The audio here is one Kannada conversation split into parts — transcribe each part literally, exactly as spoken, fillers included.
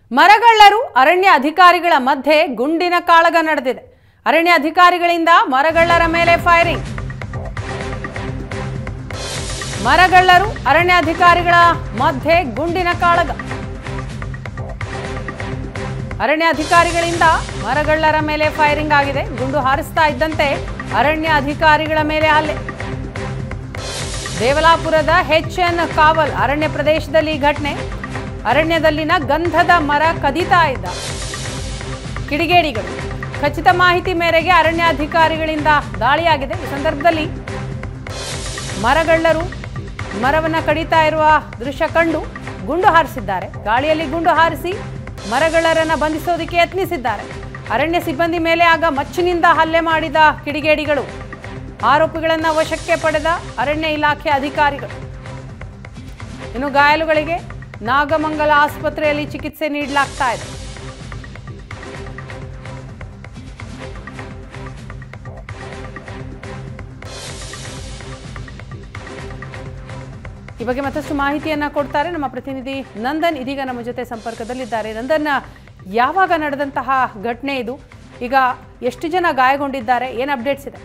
ಮರಗಳ್ಳರು ಅರಣ್ಯ ಅಧಿಕಾರಿಗಳ ಮಧ್ಯೆ ಗುಂಡಿನ ಕಾಳಗ ನಡೆದಿದೆ. ಅರಣ್ಯ ಅಧಿಕಾರಿಗಳಿಂದ ಮರಗಳ್ಳರ ಮೇಲೆ ಫೈರಿಂಗ್. ಮರಗಳ್ಳರು ಅರಣ್ಯ ಅಧಿಕಾರಿಗಳ ಮಧ್ಯೆ ಗುಂಡಿನ ಕಾಳಗ. ಅರಣ್ಯ ಅಧಿಕಾರಿಗಳಿಂದ ಮರಗಳ್ಳರ ಮೇಲೆ ಫೈರಿಂಗ್ ಆಗಿದೆ. ಗುಂಡು ಹಾರಿಸ್ತಾ ಇದ್ದಂತೆ ಅರಣ್ಯ ಅಧಿಕಾರಿಗಳ ಮೇಲೆ ಹಲ್ಲೆ. ದೇವಲಾಪುರದ ಎಚ್ ಎನ್ ಕಾವಲ್ ಅರಣ್ಯ ಪ್ರದೇಶದಲ್ಲಿ ಘಟನೆ. ಅರಣ್ಯದಲ್ಲಿನ ಗಂಧದ ಮರ ಕದಿತಾ ಇದ್ದ ಕಿಡಿಗೇಡಿಗಳು. ಖಚಿತ ಮಾಹಿತಿ ಮೇರೆಗೆ ಅರಣ್ಯ ಅಧಿಕಾರಿಗಳಿಂದ ದಾಳಿಯಾಗಿದೆ. ಈ ಸಂದರ್ಭದಲ್ಲಿ ಮರಗಳ್ಳರು ಮರವನ್ನು ಕಡಿತಾ ಇರುವ ದೃಶ್ಯ ಕಂಡು ಗುಂಡು ಹಾರಿಸಿದ್ದಾರೆ. ಗಾಳಿಯಲ್ಲಿ ಗುಂಡು ಹಾರಿಸಿ ಮರಗಳ್ಳರನ್ನ ಬಂಧಿಸೋದಕ್ಕೆ ಯತ್ನಿಸಿದ್ದಾರೆ. ಅರಣ್ಯ ಸಿಬ್ಬಂದಿ ಮೇಲೆ ಆಗ ಮಚ್ಚಿನಿಂದ ಹಲ್ಲೆ ಮಾಡಿದ ಕಿಡಿಗೇಡಿಗಳು. ಆರೋಪಿಗಳನ್ನು ವಶಕ್ಕೆ ಪಡೆದ ಅರಣ್ಯ ಇಲಾಖೆ ಅಧಿಕಾರಿಗಳು. ಇನ್ನು ಗಾಯಾಳುಗಳಿಗೆ ನಾಗಮಂಗಲ ಆಸ್ಪತ್ರೆಯಲ್ಲಿ ಚಿಕಿತ್ಸೆ ನೀಡಲಾಗ್ತಾ ಇದೆ. ಈ ಬಗ್ಗೆ ಮತ್ತಷ್ಟು ಮಾಹಿತಿಯನ್ನ ಕೊಡ್ತಾರೆ ನಮ್ಮ ಪ್ರತಿನಿಧಿ ನಂದನ್. ಇದೀಗ ನಮ್ಮ ಜೊತೆ ಸಂಪರ್ಕದಲ್ಲಿದ್ದಾರೆ. ನಂದನ್, ಯಾವಾಗ ನಡೆದಂತಹ ಘಟನೆ ಇದು? ಈಗ ಎಷ್ಟು ಜನ ಗಾಯಗೊಂಡಿದ್ದಾರೆ? ಏನು ಅಪ್ಡೇಟ್ಸ್ ಇದೆ?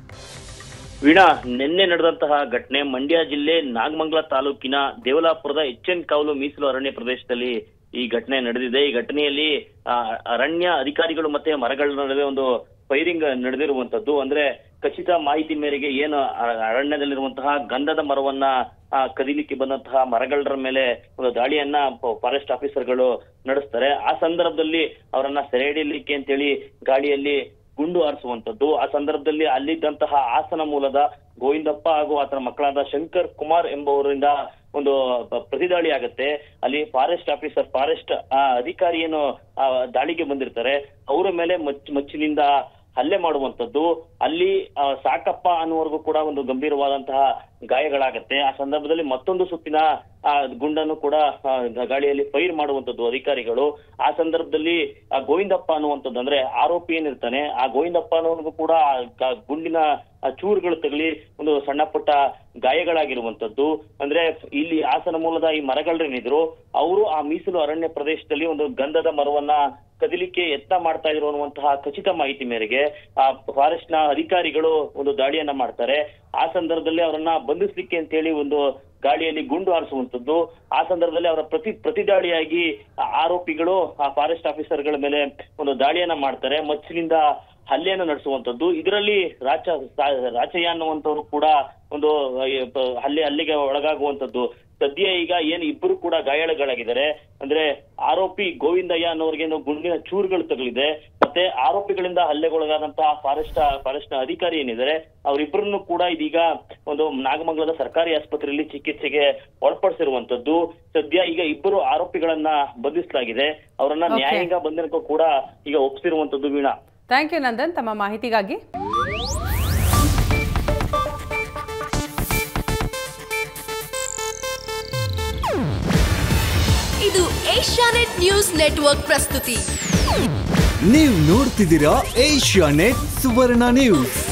ವೀಣಾ, ನಿನ್ನೆ ನಡೆದಂತಹ ಘಟನೆ ಮಂಡ್ಯ ಜಿಲ್ಲೆ ನಾಗಮಂಗಲ ತಾಲೂಕಿನ ದೇವಲಾಪುರದ ಎಚ್ ಎನ್ ಕಾವಲು ಮೀಸಲು ಅರಣ್ಯ ಪ್ರದೇಶದಲ್ಲಿ ಈ ಘಟನೆ ನಡೆದಿದೆ. ಈ ಘಟನೆಯಲ್ಲಿ ಅರಣ್ಯ ಅಧಿಕಾರಿಗಳು ಮತ್ತೆ ಮರಗಳ ನಡುವೆ ಒಂದು ಫೈರಿಂಗ್ ನಡೆದಿರುವಂತದ್ದು. ಅಂದ್ರೆ ಖಚಿತ ಮಾಹಿತಿ ಮೇರೆಗೆ ಏನು ಅರಣ್ಯದಲ್ಲಿರುವಂತಹ ಗಂಧದ ಮರವನ್ನ ಕದಿಲಿಕ್ಕೆ ಬಂದಂತಹ ಮರಗಳರ ಮೇಲೆ ಒಂದು ದಾಳಿಯನ್ನ ಫಾರೆಸ್ಟ್ ಆಫೀಸರ್ಗಳು ನಡೆಸ್ತಾರೆ. ಆ ಸಂದರ್ಭದಲ್ಲಿ ಅವರನ್ನ ಸೆರೆ ಹಿಡಿಯಲಿಕ್ಕೆ ಅಂತೇಳಿ ಗಾಳಿಯಲ್ಲಿ ಗುಂಡು ಹಾರಿಸುವಂತದ್ದು. ಆ ಸಂದರ್ಭದಲ್ಲಿ ಅಲ್ಲಿದ್ದಂತಹ ಹಾಸನ ಮೂಲದ ಗೋವಿಂದಪ್ಪ ಹಾಗೂ ಆತನ ಮಕ್ಕಳಾದ ಶಂಕರ್ ಕುಮಾರ್ ಎಂಬುವರಿಂದ ಒಂದು ಪ್ರತಿದಾಳಿ ಆಗುತ್ತೆ. ಅಲ್ಲಿ ಫಾರೆಸ್ಟ್ ಆಫೀಸರ್ ಫಾರೆಸ್ಟ್ ಅಧಿಕಾರಿ ಏನು ದಾಳಿಗೆ ಬಂದಿರ್ತಾರೆ ಅವರ ಮೇಲೆ ಮಚ್ ಮಚ್ಚಿನಿಂದ ಹಲ್ಲೆ ಮಾಡುವಂತದ್ದು. ಅಲ್ಲಿ ಸಾಕಪ್ಪ ಅನ್ನುವರೆಗೂ ಕೂಡ ಒಂದು ಗಂಭೀರವಾದಂತಹ ಗಾಯಗಳಾಗತ್ತೆ. ಆ ಸಂದರ್ಭದಲ್ಲಿ ಮತ್ತೊಂದು ಸುತ್ತಿನ ಆ ಗುಂಡನ್ನು ಕೂಡ ಗಾಳಿಯಲ್ಲಿ ಫೈರ್ ಮಾಡುವಂತದ್ದು ಅಧಿಕಾರಿಗಳು. ಆ ಸಂದರ್ಭದಲ್ಲಿ ಆ ಗೋವಿಂದಪ್ಪ ಅನ್ನುವಂಥದ್ದು ಅಂದ್ರೆ ಆರೋಪಿ ಏನಿರ್ತಾನೆ ಆ ಗೋವಿಂದಪ್ಪ ಅನ್ನೋರ್ಗೂ ಕೂಡ ಗುಂಡಿನ ಚೂರುಗಳು ತಗಲಿ ಒಂದು ಸಣ್ಣ ಪುಟ್ಟ ಗಾಯಗಳಾಗಿರುವಂತದ್ದು. ಅಂದ್ರೆ ಇಲ್ಲಿ ಹಾಸನ ಮೂಲದ ಈ ಮರಗಳೇನಿದ್ರು ಅವರು ಆ ಮೀಸಲು ಅರಣ್ಯ ಪ್ರದೇಶದಲ್ಲಿ ಒಂದು ಗಂಧದ ಮರವನ್ನ ಕದಿಲಿಕ್ಕೆ ಯತ್ನ ಮಾಡ್ತಾ ಇದ್ರು ಅನ್ನುವಂತಹ ಖಚಿತ ಮಾಹಿತಿ ಮೇರೆಗೆ ಆ ಫಾರೆಸ್ಟ್ ನ ಅಧಿಕಾರಿಗಳು ಒಂದು ದಾಳಿಯನ್ನ ಮಾಡ್ತಾರೆ. ಆ ಸಂದರ್ಭದಲ್ಲಿ ಅವರನ್ನ ಬಂಧಿಸ್ಲಿಕ್ಕೆ ಅಂತ ಹೇಳಿ ಒಂದು ಗಾಳಿಯಲ್ಲಿ ಗುಂಡು ಹಾರಿಸುವಂತದ್ದು. ಆ ಸಂದರ್ಭದಲ್ಲಿ ಅವರ ಪ್ರತಿ ಪ್ರತಿದಾಳಿಯಾಗಿ ಆರೋಪಿಗಳು ಆ ಫಾರೆಸ್ಟ್ ಆಫೀಸರ್ಗಳ ಮೇಲೆ ಒಂದು ದಾಳಿಯನ್ನ ಮಾಡ್ತಾರೆ. ಮಚ್ಚಿನಿಂದ ಹಲ್ಲೆಯನ್ನು ನಡೆಸುವಂತದ್ದು. ಇದರಲ್ಲಿ ರಾಚ ರಾಚಯ್ಯ ಅನ್ನುವಂಥವ್ರು ಕೂಡ ಒಂದು ಹಲ್ಲೆ ಹಲ್ಲೆಗೆ ಒಳಗಾಗುವಂತದ್ದು. ಸದ್ಯ ಈಗ ಏನು ಇಬ್ಬರು ಕೂಡ ಗಾಯಾಳುಗಳಾಗಿದ್ದಾರೆ. ಅಂದ್ರೆ ಆರೋಪಿ ಗೋವಿಂದಯ್ಯ ಅನ್ನೋರ್ಗೆ ಗುಂಡಿನ ಚೂರುಗಳು ತಗಲಿದೆ. ಮತ್ತೆ ಆರೋಪಿಗಳಿಂದ ಹಲ್ಲೆಗೊಳಗಾದಂತಹ ಫಾರೆಸ್ಟ್ ಫಾರೆಸ್ಟ್ ನ ಅಧಿಕಾರಿ ಏನಿದ್ದಾರೆ ಅವರಿಬ್ಬರನ್ನು ಕೂಡ ಇದೀಗ ಒಂದು ನಾಗಮಂಗಲದ ಸರ್ಕಾರಿ ಆಸ್ಪತ್ರೆಯಲ್ಲಿ ಚಿಕಿತ್ಸೆಗೆ ಒಳಪಡಿಸಿರುವಂತದ್ದು. ಸದ್ಯ ಈಗ ಇಬ್ಬರು ಆರೋಪಿಗಳನ್ನ ಬಂಧಿಸಲಾಗಿದೆ. ಅವರನ್ನ ನ್ಯಾಯಾಂಗ ಬಂಧನಕ್ಕೂ ಕೂಡ ಈಗ ಒಪ್ಪಿಸಿರುವಂತದ್ದು. ವೀಣಾ, ಥ್ಯಾಂಕ್ ಯು ನಂದನ್ ತಮ್ಮ ಮಾಹಿತಿಗಾಗಿ. ಇದು ಏಷ್ಯಾನೆಟ್ ನ್ಯೂಸ್ ನೆಟ್ವರ್ಕ್ ಪ್ರಸ್ತುತಿ. ನೀವು ನೋಡ್ತಿದ್ದೀರಾ ಏಷ್ಯಾನೆಟ್ ಸುವರ್ಣ ನ್ಯೂಸ್.